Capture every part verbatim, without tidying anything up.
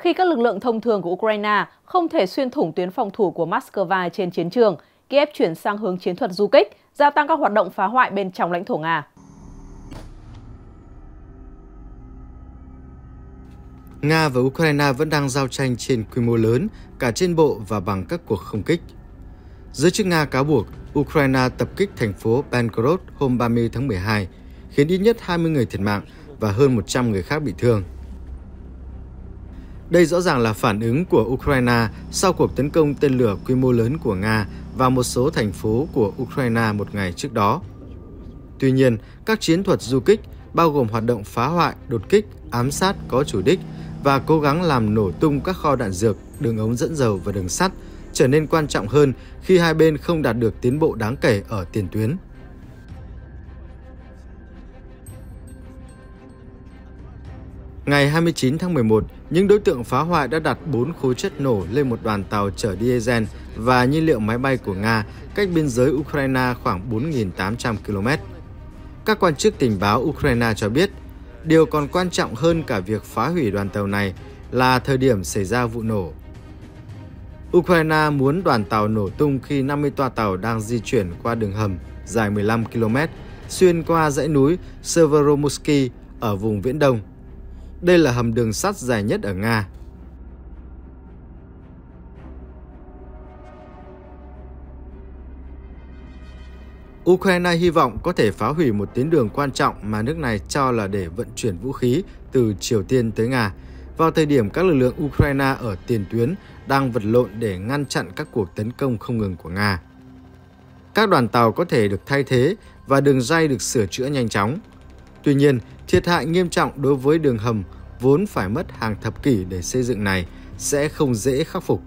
Khi các lực lượng thông thường của Ukraine không thể xuyên thủng tuyến phòng thủ của Moscow trên chiến trường, Kiev chuyển sang hướng chiến thuật du kích, gia tăng các hoạt động phá hoại bên trong lãnh thổ Nga. Nga và Ukraine vẫn đang giao tranh trên quy mô lớn, cả trên bộ và bằng các cuộc không kích. Giới chức Nga cáo buộc Ukraine tập kích thành phố Belgorod hôm ba mươi tháng mười hai, khiến ít nhất hai mươi người thiệt mạng và hơn một trăm người khác bị thương. Đây rõ ràng là phản ứng của Ukraine sau cuộc tấn công tên lửa quy mô lớn của Nga vào một số thành phố của Ukraine một ngày trước đó. Tuy nhiên, các chiến thuật du kích, bao gồm hoạt động phá hoại, đột kích, ám sát có chủ đích và cố gắng làm nổ tung các kho đạn dược, đường ống dẫn dầu và đường sắt, trở nên quan trọng hơn khi hai bên không đạt được tiến bộ đáng kể ở tiền tuyến. Ngày hai mươi chín tháng mười một, những đối tượng phá hoại đã đặt bốn khối chất nổ lên một đoàn tàu chở diesel và nhiên liệu máy bay của Nga cách biên giới Ukraine khoảng bốn nghìn tám trăm ki lô mét. Các quan chức tình báo Ukraine cho biết, điều còn quan trọng hơn cả việc phá hủy đoàn tàu này là thời điểm xảy ra vụ nổ. Ukraine muốn đoàn tàu nổ tung khi năm mươi toa tàu đang di chuyển qua đường hầm dài mười lăm ki lô mét xuyên qua dãy núi Severomusky ở vùng Viễn Đông. Đây là hầm đường sắt dài nhất ở Nga. Ukraine hy vọng có thể phá hủy một tuyến đường quan trọng mà nước này cho là để vận chuyển vũ khí từ Triều Tiên tới Nga, vào thời điểm các lực lượng Ukraine ở tiền tuyến đang vật lộn để ngăn chặn các cuộc tấn công không ngừng của Nga. Các đoàn tàu có thể được thay thế và đường ray được sửa chữa nhanh chóng. Tuy nhiên, thiệt hại nghiêm trọng đối với đường hầm vốn phải mất hàng thập kỷ để xây dựng này sẽ không dễ khắc phục.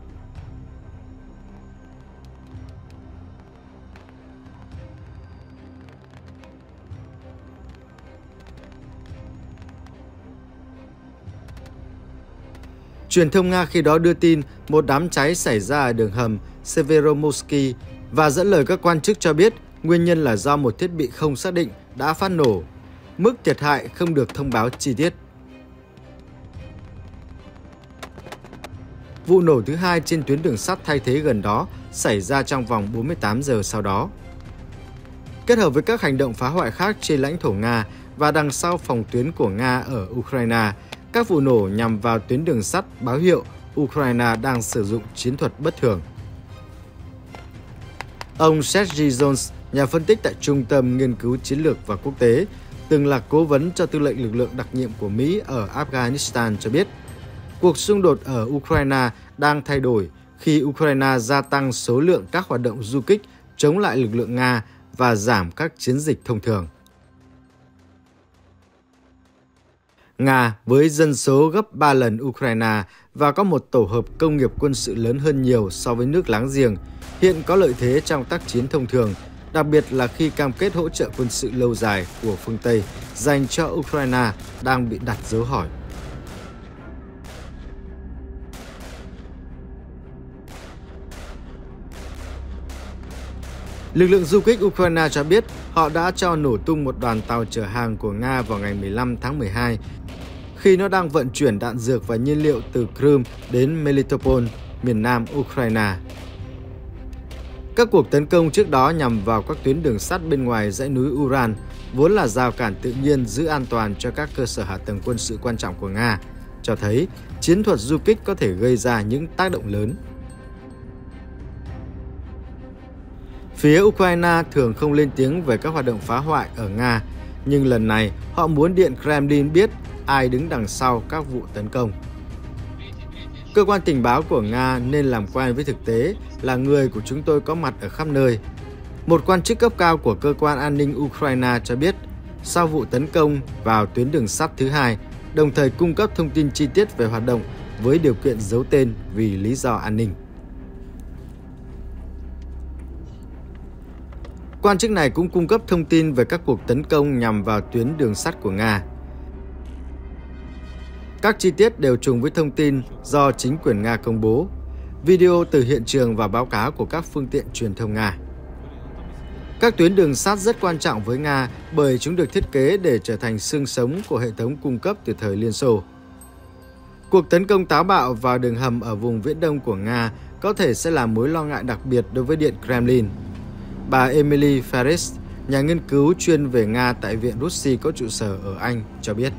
Truyền thông Nga khi đó đưa tin một đám cháy xảy ra ở đường hầm Severomusky và dẫn lời các quan chức cho biết nguyên nhân là do một thiết bị không xác định đã phát nổ. Mức thiệt hại không được thông báo chi tiết. Vụ nổ thứ hai trên tuyến đường sắt thay thế gần đó xảy ra trong vòng bốn mươi tám giờ sau đó. Kết hợp với các hành động phá hoại khác trên lãnh thổ Nga và đằng sau phòng tuyến của Nga ở Ukraine, các vụ nổ nhằm vào tuyến đường sắt báo hiệu Ukraine đang sử dụng chiến thuật bất thường. Ông Sergei Jones, nhà phân tích tại Trung tâm Nghiên cứu Chiến lược và Quốc tế, từng là cố vấn cho tư lệnh lực lượng đặc nhiệm của Mỹ ở Afghanistan cho biết, cuộc xung đột ở Ukraine đang thay đổi khi Ukraine gia tăng số lượng các hoạt động du kích chống lại lực lượng Nga và giảm các chiến dịch thông thường. Nga với dân số gấp ba lần Ukraine và có một tổ hợp công nghiệp quân sự lớn hơn nhiều so với nước láng giềng, hiện có lợi thế trong tác chiến thông thường, đặc biệt là khi cam kết hỗ trợ quân sự lâu dài của phương Tây dành cho Ukraine đang bị đặt dấu hỏi. Lực lượng du kích Ukraine cho biết họ đã cho nổ tung một đoàn tàu chở hàng của Nga vào ngày mười lăm tháng mười hai khi nó đang vận chuyển đạn dược và nhiên liệu từ Crimea đến Melitopol, miền nam Ukraine. Các cuộc tấn công trước đó nhằm vào các tuyến đường sắt bên ngoài dãy núi Ural, vốn là rào cản tự nhiên giữ an toàn cho các cơ sở hạ tầng quân sự quan trọng của Nga, cho thấy chiến thuật du kích có thể gây ra những tác động lớn. Phía Ukraine thường không lên tiếng về các hoạt động phá hoại ở Nga, nhưng lần này họ muốn Điện Kremlin biết ai đứng đằng sau các vụ tấn công. Cơ quan tình báo của Nga nên làm quen với thực tế là người của chúng tôi có mặt ở khắp nơi. Một quan chức cấp cao của cơ quan an ninh Ukraine cho biết sau vụ tấn công vào tuyến đường sắt thứ hai, đồng thời cung cấp thông tin chi tiết về hoạt động với điều kiện giấu tên vì lý do an ninh. Quan chức này cũng cung cấp thông tin về các cuộc tấn công nhằm vào tuyến đường sắt của Nga. Các chi tiết đều trùng với thông tin do chính quyền Nga công bố, video từ hiện trường và báo cáo của các phương tiện truyền thông Nga. Các tuyến đường sắt rất quan trọng với Nga bởi chúng được thiết kế để trở thành xương sống của hệ thống cung cấp từ thời Liên Xô. Cuộc tấn công táo bạo vào đường hầm ở vùng viễn đông của Nga có thể sẽ là mối lo ngại đặc biệt đối với Điện Kremlin. Bà Emily Ferris, nhà nghiên cứu chuyên về Nga tại Viện Russi có trụ sở ở Anh, cho biết.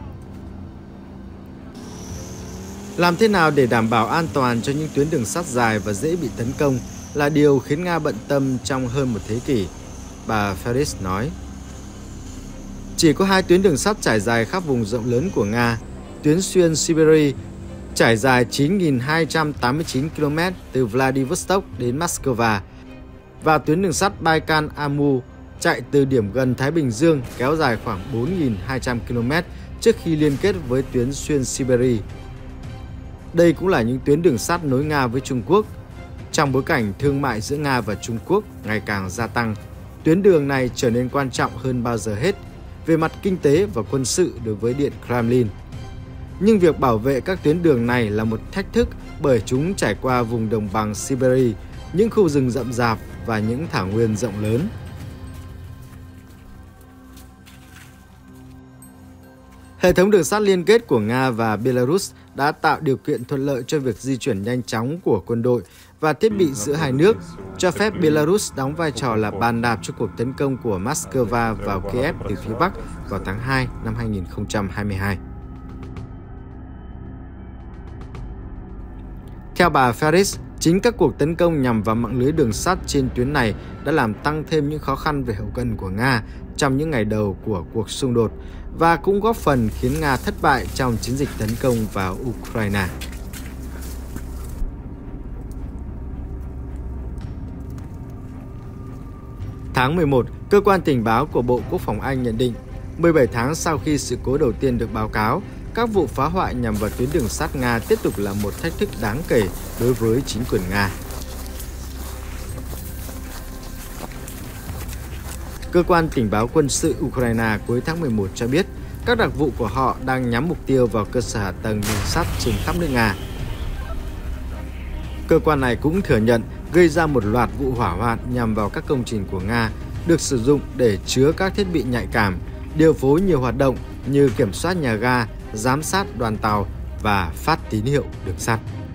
Làm thế nào để đảm bảo an toàn cho những tuyến đường sắt dài và dễ bị tấn công là điều khiến Nga bận tâm trong hơn một thế kỷ, bà Ferris nói. Chỉ có hai tuyến đường sắt trải dài khắp vùng rộng lớn của Nga, tuyến xuyên Siberia trải dài chín nghìn hai trăm tám mươi chín ki lô mét từ Vladivostok đến Moscow và tuyến đường sắt Baikal-Amur chạy từ điểm gần Thái Bình Dương kéo dài khoảng bốn nghìn hai trăm ki lô mét trước khi liên kết với tuyến xuyên Siberia. Đây cũng là những tuyến đường sắt nối Nga với Trung Quốc. Trong bối cảnh thương mại giữa Nga và Trung Quốc ngày càng gia tăng, tuyến đường này trở nên quan trọng hơn bao giờ hết về mặt kinh tế và quân sự đối với Điện Kremlin. Nhưng việc bảo vệ các tuyến đường này là một thách thức bởi chúng trải qua vùng đồng bằng Siberia, những khu rừng rậm rạp và những thảo nguyên rộng lớn. Hệ thống đường sắt liên kết của Nga và Belarus đã tạo điều kiện thuận lợi cho việc di chuyển nhanh chóng của quân đội và thiết bị giữa hai nước, cho phép Belarus đóng vai trò là bàn đạp cho cuộc tấn công của Moscow vào Kiev từ phía Bắc vào tháng hai năm hai nghìn không trăm hai mươi hai. Theo bà Ferris, chính các cuộc tấn công nhằm vào mạng lưới đường sắt trên tuyến này đã làm tăng thêm những khó khăn về hậu cần của Nga trong những ngày đầu của cuộc xung đột và cũng góp phần khiến Nga thất bại trong chiến dịch tấn công vào Ukraine. Tháng mười một, cơ quan tình báo của Bộ Quốc phòng Anh nhận định, mười bảy tháng sau khi sự cố đầu tiên được báo cáo, các vụ phá hoại nhằm vào tuyến đường sắt Nga tiếp tục là một thách thức đáng kể đối với chính quyền Nga. Cơ quan tình báo quân sự Ukraine cuối tháng mười một cho biết các đặc vụ của họ đang nhắm mục tiêu vào cơ sở hạ tầng đường sắt trên khắp nước Nga. Cơ quan này cũng thừa nhận gây ra một loạt vụ hỏa hoạn nhằm vào các công trình của Nga được sử dụng để chứa các thiết bị nhạy cảm, điều phối nhiều hoạt động như kiểm soát nhà ga, giám sát đoàn tàu và phát tín hiệu đường sắt.